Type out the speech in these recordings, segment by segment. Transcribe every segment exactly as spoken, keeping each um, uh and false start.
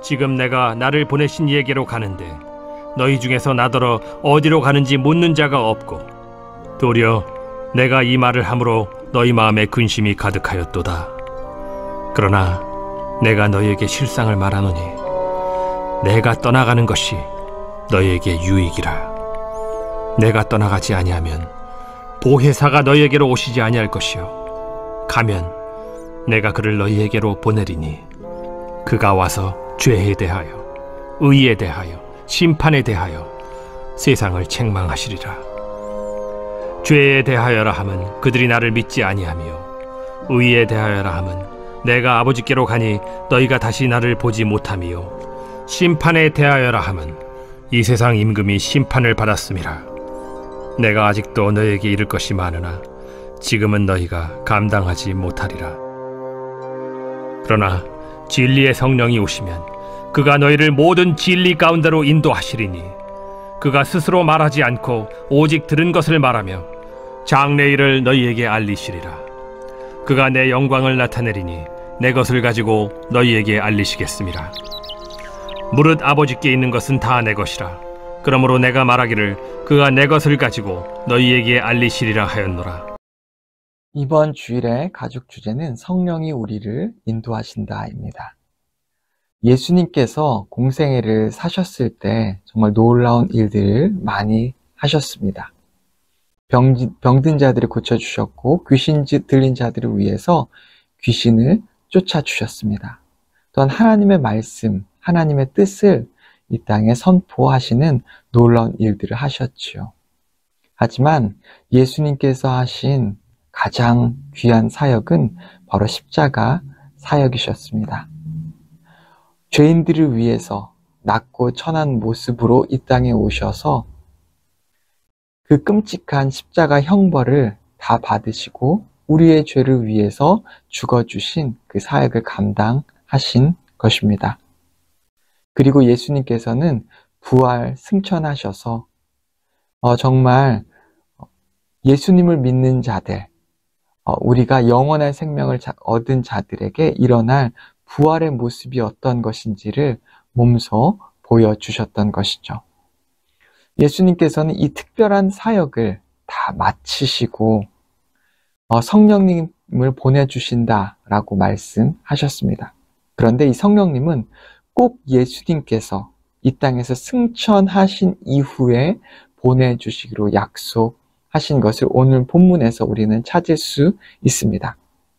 지금 내가 나를 보내신 이에게로 가는데 너희 중에서 나더러 어디로 가는지 묻는 자가 없고 도리어 내가 이 말을 함으로 너희 마음에 근심이 가득하였도다. 그러나 내가 너희에게 실상을 말하노니 내가 떠나가는 것이 너희에게 유익이라. 내가 떠나가지 아니하면 보혜사가 너희에게로 오시지 아니할 것이요 가면 내가 그를 너희에게로 보내리니 그가 와서 죄에 대하여 의에 대하여 심판에 대하여 세상을 책망하시리라. 죄에 대하여라 함은 그들이 나를 믿지 아니하며 의에 대하여라 함은 내가 아버지께로 가니 너희가 다시 나를 보지 못하며 심판에 대하여라 함은 이 세상 임금이 심판을 받았음이라. 내가 아직도 너희에게 이를 것이 많으나 지금은 너희가 감당하지 못하리라. 그러나 진리의 성령이 오시면 그가 너희를 모든 진리 가운데로 인도하시리니 그가 스스로 말하지 않고 오직 들은 것을 말하며 장래일을 너희에게 알리시리라. 그가 내 영광을 나타내리니 내 것을 가지고 너희에게 알리시겠음이라. 무릇 아버지께 있는 것은 다 내 것이라. 그러므로 내가 말하기를 그가 내 것을 가지고 너희에게 알리시리라 하였노라. 이번 주일의 가족 주제는 성령이 우리를 인도하신다입니다. 예수님께서 공생애를 사셨을 때 정말 놀라운 일들을 많이 하셨습니다. 병, 병든 자들을 고쳐주셨고 귀신 들린 자들을 위해서 귀신을 쫓아주셨습니다. 또한 하나님의 말씀, 하나님의 뜻을 이 땅에 선포하시는 놀라운 일들을 하셨지요. 하지만 예수님께서 하신 가장 귀한 사역은 바로 십자가 사역이셨습니다. 죄인들을 위해서 낮고 천한 모습으로 이 땅에 오셔서 그 끔찍한 십자가 형벌을 다 받으시고 우리의 죄를 위해서 죽어주신 그 사역을 감당하신 것입니다. 그리고 예수님께서는 부활 승천하셔서 어, 정말 예수님을 믿는 자들, 어, 우리가 영원한 생명을 얻은 자들에게 일어날 부활의 모습이 어떤 것인지를 몸소 보여주셨던 것이죠. 예수님께서는 이 특별한 사역을 다 마치시고 어, 성령님을 보내주신다라고 말씀하셨습니다. 그런데 이 성령님은 꼭 예수님께서 이 땅에서 승천하신 이후에 보내주시기로 약속하신 것을 오늘 본문에서 우리는 찾을 수 있습니다.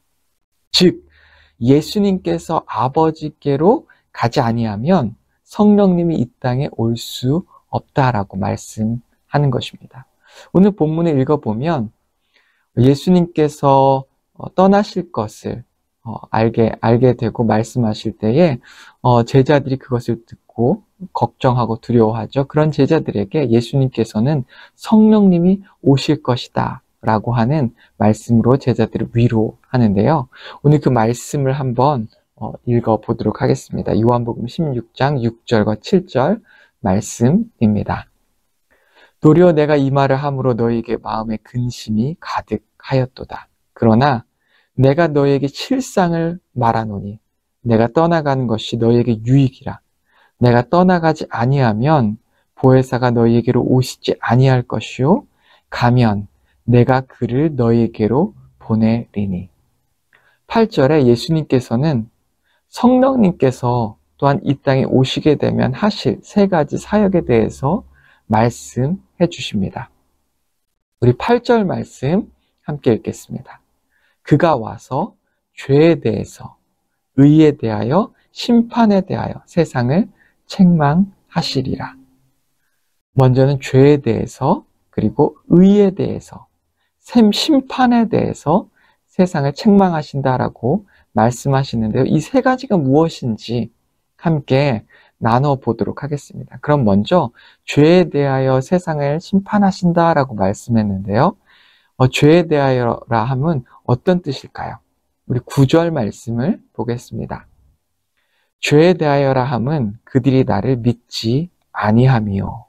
즉, 예수님께서 아버지께로 가지 아니하면 성령님이 이 땅에 올 수 없다라고 말씀하는 것입니다. 오늘 본문을 읽어보면 예수님께서 떠나실 것을 알게, 알게 되고 말씀하실 때에 제자들이 그것을 듣고 걱정하고 두려워하죠. 그런 제자들에게 예수님께서는 성령님이 오실 것이다 라고 하는 말씀으로 제자들을 위로하는데요. 오늘 그 말씀을 한번 읽어보도록 하겠습니다. 요한복음 십육 장 육 절과 칠 절 말씀입니다. 도리어 내가 이 말을 함으로 너희에게 마음에 근심이 가득하였도다. 그러나 내가 너희에게 실상을 말하노니 내가 떠나가는 것이 너희에게 유익이라. 내가 떠나가지 아니하면 보혜사가 너희에게로 오시지 아니할 것이요 가면 내가 그를 너희에게로 보내리니. 팔 절에 예수님께서는 성령님께서 또한 이 땅에 오시게 되면 하실 세 가지 사역에 대해서 말씀해 주십니다. 우리 팔 절 말씀 함께 읽겠습니다. 그가 와서 죄에 대해서, 의에 대하여, 심판에 대하여 세상을 책망하시리라. 먼저는 죄에 대해서, 그리고 의에 대해서, 샘 심판에 대해서 세상을 책망하신다라고 말씀하시는데요. 이 세 가지가 무엇인지 함께 나눠보도록 하겠습니다. 그럼 먼저 죄에 대하여 세상을 심판하신다라고 말씀했는데요. 어, 죄에 대하여라 함은 어떤 뜻일까요? 우리 구 절 말씀을 보겠습니다. 죄에 대하여라 함은 그들이 나를 믿지 아니하며.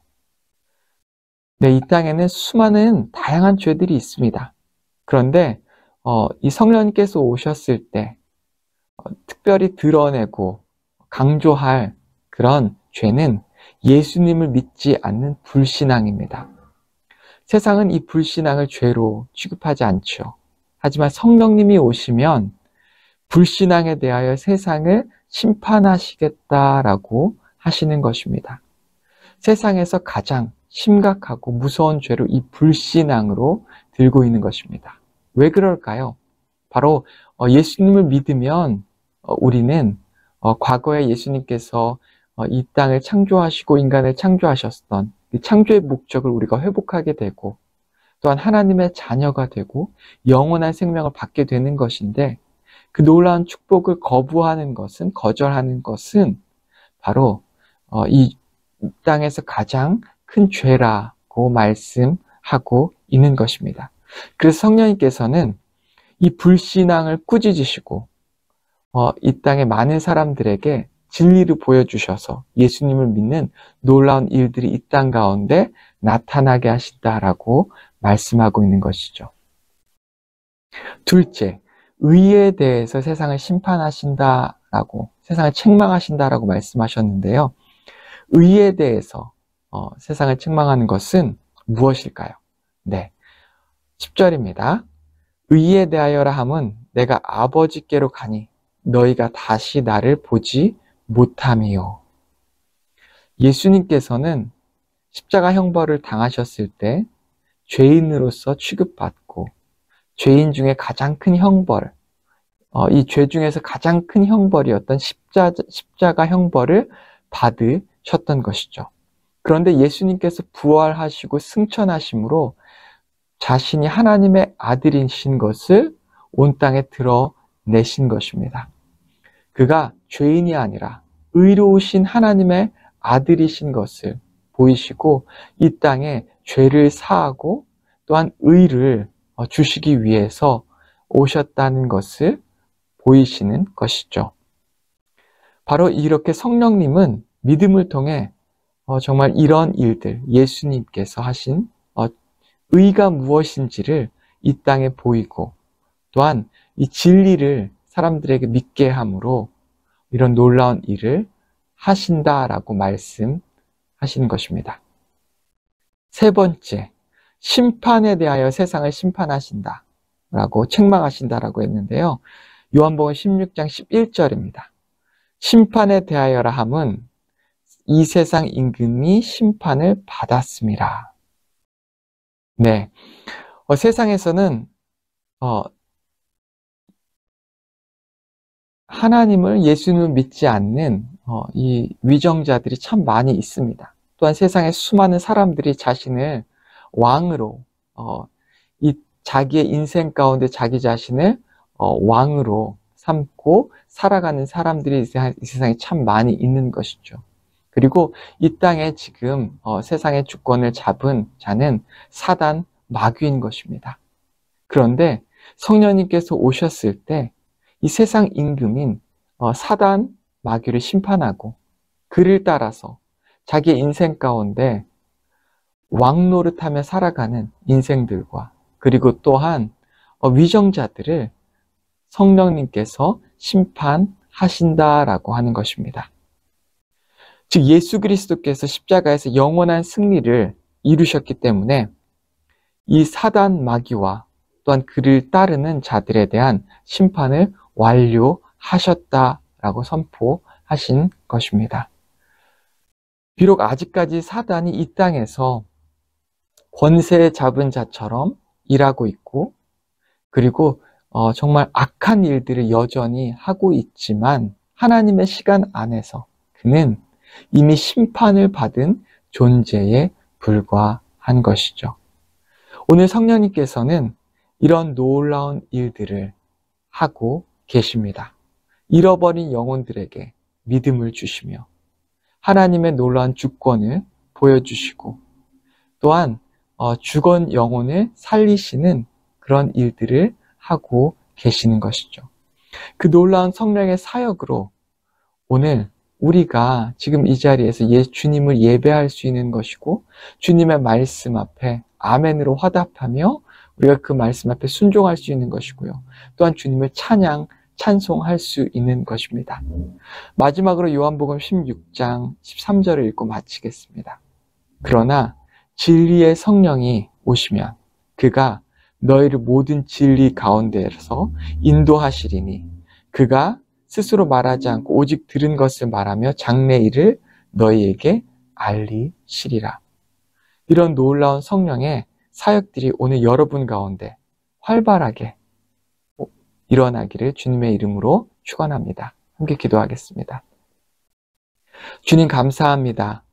네, 이 땅에는 수많은 다양한 죄들이 있습니다. 그런데 어, 이 성령님께서 오셨을 때 어, 특별히 드러내고 강조할 그런 죄는 예수님을 믿지 않는 불신앙입니다. 세상은 이 불신앙을 죄로 취급하지 않죠. 하지만 성령님이 오시면 불신앙에 대하여 세상을 심판하시겠다라고 하시는 것입니다. 세상에서 가장 심각하고 무서운 죄로 이 불신앙으로 들고 있는 것입니다. 왜 그럴까요? 바로 예수님을 믿으면 우리는 과거에 예수님께서 이 땅을 창조하시고 인간을 창조하셨던 그 창조의 목적을 우리가 회복하게 되고 또한 하나님의 자녀가 되고 영원한 생명을 받게 되는 것인데, 그 놀라운 축복을 거부하는 것은, 거절하는 것은 바로 이 땅에서 가장 큰 죄라고 말씀하고 있는 것입니다. 그래서 성령님께서는 이 불신앙을 꾸짖으시고 이 땅의 많은 사람들에게 진리를 보여주셔서 예수님을 믿는 놀라운 일들이 이 땅 가운데 나타나게 하신다라고 말씀하고 있는 것이죠. 둘째, 의에 대해서 세상을 심판하신다라고, 세상을 책망하신다라고 말씀하셨는데요. 의에 대해서 어, 세상을 책망하는 것은 무엇일까요? 네, 십 절입니다. 의에 대하여라 함은 내가 아버지께로 가니 너희가 다시 나를 보지 못함이요. 예수님께서는 십자가 형벌을 당하셨을 때 죄인으로서 취급받고 죄인 중에 가장 큰 형벌, 어, 이 죄 중에서 가장 큰 형벌이었던 십자, 십자가 형벌을 받으셨던 것이죠. 그런데 예수님께서 부활하시고 승천하심으로 자신이 하나님의 아들이신 것을 온 땅에 드러내신 것입니다. 그가 죄인이 아니라 의로우신 하나님의 아들이신 것을 보이시고 이 땅에 죄를 사하고 또한 의를 주시기 위해서 오셨다는 것을 보이시는 것이죠. 바로 이렇게 성령님은 믿음을 통해 정말 이런 일들, 예수님께서 하신 의가 무엇인지를 이 땅에 보이고 또한 이 진리를 사람들에게 믿게 함으로 이런 놀라운 일을 하신다라고 말씀하시는 것입니다. 세 번째, 심판에 대하여 세상을 심판하신다 라고 책망하신다라고 했는데요. 요한복음 십육 장 십일 절입니다. 심판에 대하여라 함은 이 세상 임금이 심판을 받았음이라. 네, 어, 세상에서는 어, 하나님을, 예수님을 믿지 않는 어, 이 위정자들이 참 많이 있습니다. 또한 세상에 수많은 사람들이 자신을 왕으로, 어, 이 자기의 인생 가운데 자기 자신을 어, 왕으로 삼고 살아가는 사람들이 이 세상에 참 많이 있는 것이죠. 그리고 이 땅에 지금 어, 세상의 주권을 잡은 자는 사단, 마귀인 것입니다. 그런데 성령님께서 오셨을 때 이 세상 임금인 어, 사단, 마귀를 심판하고 그를 따라서 자기의 인생 가운데 왕 노릇하며 살아가는 인생들과 그리고 또한 어, 위정자들을 성령님께서 심판하신다라고 하는 것입니다. 즉 예수 그리스도께서 십자가에서 영원한 승리를 이루셨기 때문에 이 사단 마귀와 또한 그를 따르는 자들에 대한 심판을 완료하셨다라고 선포하신 것입니다. 비록 아직까지 사단이 이 땅에서 권세 잡은 자처럼 일하고 있고 그리고 어, 정말 악한 일들을 여전히 하고 있지만 하나님의 시간 안에서 그는 이미 심판을 받은 존재에 불과한 것이죠. 오늘 성령님께서는 이런 놀라운 일들을 하고 계십니다. 잃어버린 영혼들에게 믿음을 주시며 하나님의 놀라운 주권을 보여주시고 또한 죽은 영혼을 살리시는 그런 일들을 하고 계시는 것이죠. 그 놀라운 성령의 사역으로 오늘 우리가 지금 이 자리에서 예, 주님을 예배할 수 있는 것이고 주님의 말씀 앞에 아멘으로 화답하며 우리가 그 말씀 앞에 순종할 수 있는 것이고요. 또한 주님을 찬양할 찬송할 수 있는 것입니다. 마지막으로 요한복음 십육 장 십삼 절을 읽고 마치겠습니다. 그러나 진리의 성령이 오시면 그가 너희를 모든 진리 가운데에서 인도하시리니 그가 스스로 말하지 않고 오직 들은 것을 말하며 장래 일을 너희에게 알리시리라. 이런 놀라운 성령의 사역들이 오늘 여러분 가운데 활발하게 일어나기를 주님의 이름으로 축원합니다. 함께 기도하겠습니다. 주님 감사합니다.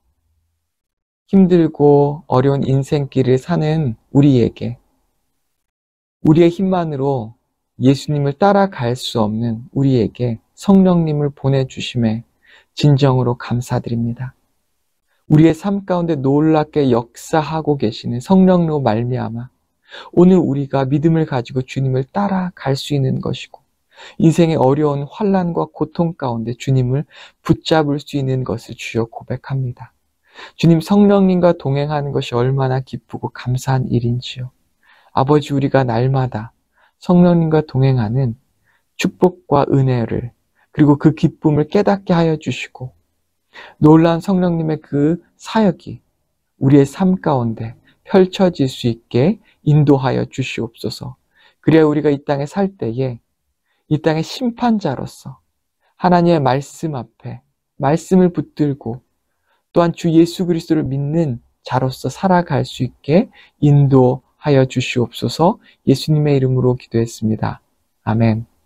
힘들고 어려운 인생길을 사는 우리에게 우리의 힘만으로 예수님을 따라갈 수 없는 우리에게 성령님을 보내주심에 진정으로 감사드립니다. 우리의 삶 가운데 놀랍게 역사하고 계시는 성령으로 말미암아 오늘 우리가 믿음을 가지고 주님을 따라갈 수 있는 것이고 인생의 어려운 환난과 고통 가운데 주님을 붙잡을 수 있는 것을 주여 고백합니다. 주님 성령님과 동행하는 것이 얼마나 기쁘고 감사한 일인지요. 아버지 우리가 날마다 성령님과 동행하는 축복과 은혜를 그리고 그 기쁨을 깨닫게 하여 주시고 놀라운 성령님의 그 사역이 우리의 삶 가운데 펼쳐질 수 있게 인도하여 주시옵소서. 그래야 우리가 이 땅에 살 때에 이 땅의 심판자로서 하나님의 말씀 앞에 말씀을 붙들고 또한 주 예수 그리스도를 믿는 자로서 살아갈 수 있게 인도하여 주시옵소서. 예수님의 이름으로 기도했습니다. 아멘.